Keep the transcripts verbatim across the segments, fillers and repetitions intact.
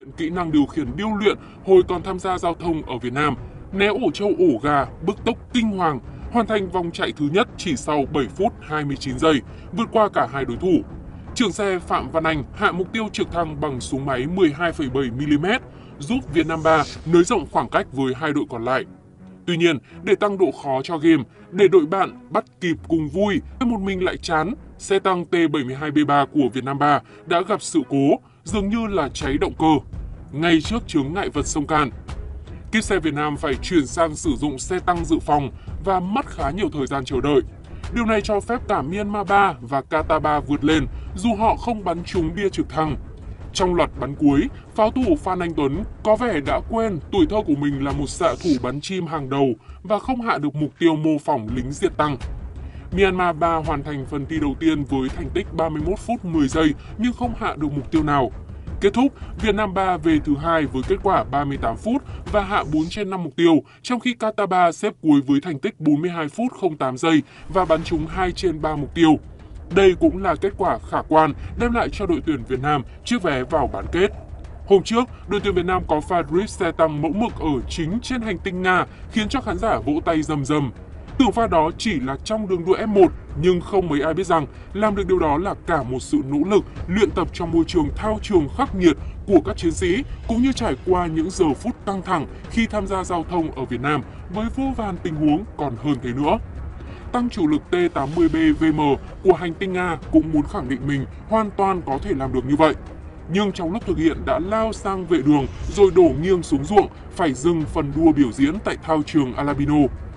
kỹ năng điều khiển điêu luyện hồi còn tham gia giao thông ở Việt Nam, né ổ trâu ổ gà, bứt tốc kinh hoàng, hoàn thành vòng chạy thứ nhất chỉ sau bảy phút hai mươi chín giây, vượt qua cả hai đối thủ. Trưởng xe Phạm Văn Anh hạ mục tiêu trực thăng bằng súng máy mười hai phẩy bảy mi li mét, giúp Việt Nam ba nới rộng khoảng cách với hai đội còn lại. Tuy nhiên, để tăng độ khó cho game, để đội bạn bắt kịp cùng vui, một mình lại chán, xe tăng T bảy hai B ba của Việt Nam ba đã gặp sự cố, dường như là cháy động cơ, ngay trước chướng ngại vật sông Can. Kíp xe Việt Nam phải chuyển sang sử dụng xe tăng dự phòng và mất khá nhiều thời gian chờ đợi. Điều này cho phép cả Myanmar ba và Qatar ba vượt lên dù họ không bắn trúng bia trực thăng. Trong loạt bắn cuối, pháo thủ Phan Anh Tuấn có vẻ đã quên tuổi thơ của mình là một xạ thủ bắn chim hàng đầu và không hạ được mục tiêu mô phỏng lính diệt tăng. Myanmar ba hoàn thành phần thi đầu tiên với thành tích ba mươi mốt phút mười giây nhưng không hạ được mục tiêu nào. Kết thúc, Việt Nam ba về thứ hai với kết quả ba mươi tám phút và hạ bốn trên năm mục tiêu, trong khi Qatar ba xếp cuối với thành tích bốn mươi hai phút không tám giây và bắn trúng hai trên ba mục tiêu. Đây cũng là kết quả khả quan đem lại cho đội tuyển Việt Nam chiếc vé vào bán kết. Hôm trước, đội tuyển Việt Nam có pha drift xe tăng mẫu mực ở chính trên hành tinh Nga khiến cho khán giả vỗ tay rầm rầm. Tưởng pha đó chỉ là trong đường đua F một, nhưng không mấy ai biết rằng làm được điều đó là cả một sự nỗ lực luyện tập trong môi trường thao trường khắc nghiệt của các chiến sĩ, cũng như trải qua những giờ phút căng thẳng khi tham gia giao thông ở Việt Nam với vô vàn tình huống còn hơn thế nữa. Tăng chủ lực T tám mươi B V M của hành tinh Nga cũng muốn khẳng định mình hoàn toàn có thể làm được như vậy. Nhưng trong lúc thực hiện đã lao sang vệ đường rồi đổ nghiêng xuống ruộng, phải dừng phần đua biểu diễn tại thao trường Alabino.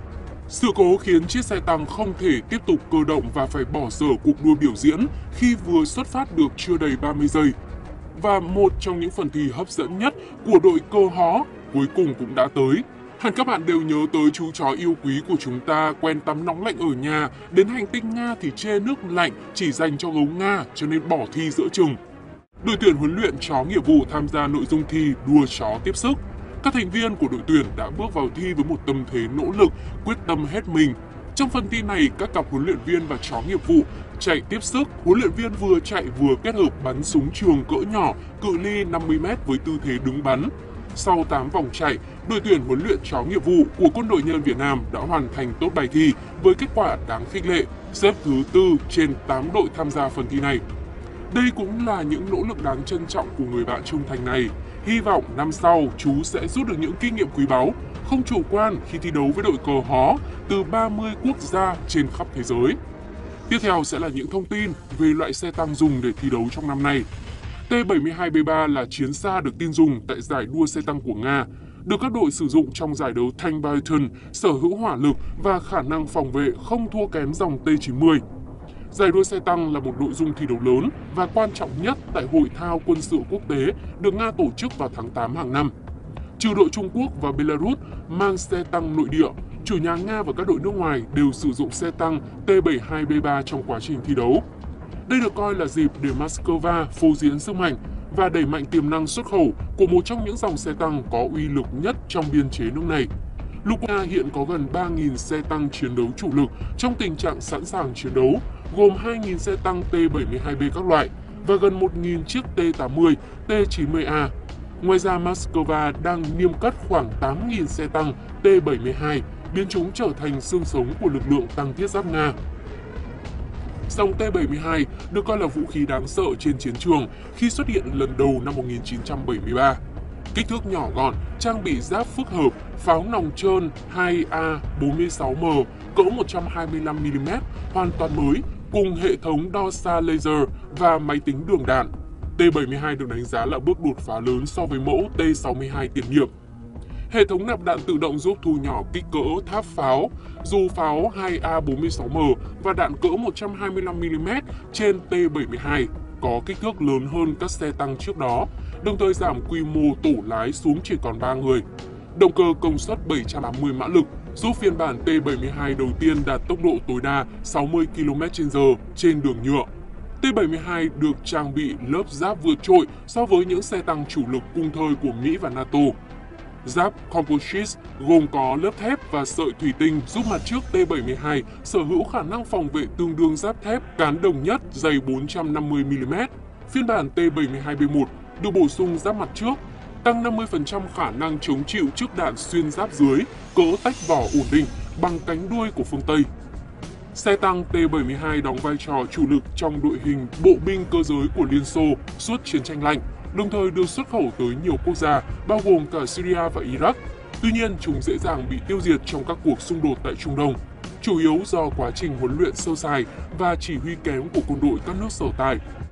Sự cố khiến chiếc xe tăng không thể tiếp tục cơ động và phải bỏ dở cuộc đua biểu diễn khi vừa xuất phát được chưa đầy ba mươi giây. Và một trong những phần thi hấp dẫn nhất của đội cơ hó cuối cùng cũng đã tới. Hẳn các bạn đều nhớ tới chú chó yêu quý của chúng ta quen tắm nóng lạnh ở nhà, đến hành tinh Nga thì chê nước lạnh chỉ dành cho gấu Nga cho nên bỏ thi giữa chừng. Đội tuyển huấn luyện chó nghiệp vụ tham gia nội dung thi đua chó tiếp sức. Các thành viên của đội tuyển đã bước vào thi với một tâm thế nỗ lực, quyết tâm hết mình. Trong phần thi này, các cặp huấn luyện viên và chó nghiệp vụ chạy tiếp sức. Huấn luyện viên vừa chạy vừa kết hợp bắn súng trường cỡ nhỏ, cự ly năm mươi mét với tư thế đứng bắn. Sau tám vòng chạy, đội tuyển huấn luyện chó nghiệp vụ của Quân đội Nhân dân Việt Nam đã hoàn thành tốt bài thi với kết quả đáng khích lệ, xếp thứ tư trên tám đội tham gia phần thi này. Đây cũng là những nỗ lực đáng trân trọng của người bạn trung thành này. Hy vọng năm sau chú sẽ rút được những kinh nghiệm quý báu, không chủ quan khi thi đấu với đội cờ hó từ ba mươi quốc gia trên khắp thế giới. Tiếp theo sẽ là những thông tin về loại xe tăng dùng để thi đấu trong năm nay. T bảy hai B ba là chiến xa được tin dùng tại giải đua xe tăng của Nga, được các đội sử dụng trong giải đấu Tank Biathlon, sở hữu hỏa lực và khả năng phòng vệ không thua kém dòng T chín mươi. Giải đua xe tăng là một nội dung thi đấu lớn và quan trọng nhất tại Hội thao quân sự quốc tế được Nga tổ chức vào tháng tám hàng năm. Trừ đội Trung Quốc và Belarus mang xe tăng nội địa, chủ nhà Nga và các đội nước ngoài đều sử dụng xe tăng T bảy hai B ba trong quá trình thi đấu. Đây được coi là dịp để Moscow phô diễn sức mạnh và đẩy mạnh tiềm năng xuất khẩu của một trong những dòng xe tăng có uy lực nhất trong biên chế nước này. Lục Nga hiện có gần ba nghìn xe tăng chiến đấu chủ lực trong tình trạng sẵn sàng chiến đấu, gồm hai nghìn xe tăng T bảy hai B các loại và gần một nghìn chiếc T tám mươi, T chín mươi A. Ngoài ra, Moscow đang niêm cất khoảng tám nghìn xe tăng T bảy mươi hai, biến chúng trở thành xương sống của lực lượng tăng thiết giáp Nga. Dòng T bảy mươi hai được coi là vũ khí đáng sợ trên chiến trường khi xuất hiện lần đầu năm một nghìn chín trăm bảy mươi ba. Kích thước nhỏ gọn, trang bị giáp phức hợp, pháo nòng trơn hai A bốn mươi sáu M cỡ một trăm hai mươi lăm mi li mét hoàn toàn mới, cùng hệ thống đo xa laser và máy tính đường đạn. T bảy mươi hai được đánh giá là bước đột phá lớn so với mẫu T sáu mươi hai tiền nhiệm. Hệ thống nạp đạn tự động giúp thu nhỏ kích cỡ tháp pháo, dù pháo hai A bốn mươi sáu M và đạn cỡ một trăm hai mươi lăm mi li mét trên T bảy mươi hai có kích thước lớn hơn các xe tăng trước đó, đồng thời giảm quy mô tổ lái xuống chỉ còn ba người. Động cơ công suất bảy trăm tám mươi mã lực giúp phiên bản T bảy mươi hai đầu tiên đạt tốc độ tối đa sáu mươi ki lô mét trên giờ trên đường nhựa. T bảy mươi hai được trang bị lớp giáp vượt trội so với những xe tăng chủ lực cùng thời của Mỹ và NATO. Giáp composite gồm có lớp thép và sợi thủy tinh giúp mặt trước T bảy mươi hai sở hữu khả năng phòng vệ tương đương giáp thép cán đồng nhất dày bốn trăm năm mươi mi li mét. Phiên bản T bảy mươi hai B một được bổ sung giáp mặt trước, tăng năm mươi phần trăm khả năng chống chịu trước đạn xuyên giáp dưới, cỡ tách vỏ ổn định bằng cánh đuôi của phương Tây. Xe tăng T bảy mươi hai đóng vai trò chủ lực trong đội hình bộ binh cơ giới của Liên Xô suốt chiến tranh lạnh, đồng thời được xuất khẩu tới nhiều quốc gia, bao gồm cả Syria và Iraq. Tuy nhiên, chúng dễ dàng bị tiêu diệt trong các cuộc xung đột tại Trung Đông, chủ yếu do quá trình huấn luyện sơ sài và chỉ huy kém của quân đội các nước sở tại.